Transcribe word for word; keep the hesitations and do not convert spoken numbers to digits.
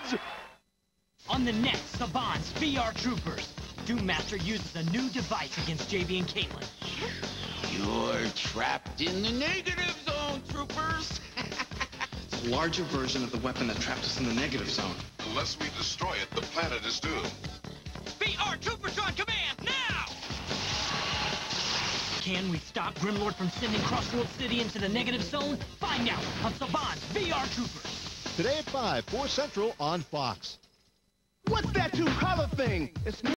kids! On the next Saban's V R Troopers, Doommaster uses a new device against J B and Caitlin. You're trapped in the negative zone, troopers! It's a larger version of the weapon that trapped us in the negative zone. Unless we destroy it, the planet is doomed. V R Troopers on command, now! Can we stop Grimlord from sending Crossworld City into the negative zone? Find out on Saban's V R Troopers. Today at five, four Central on Fox. What's that two-color thing? It's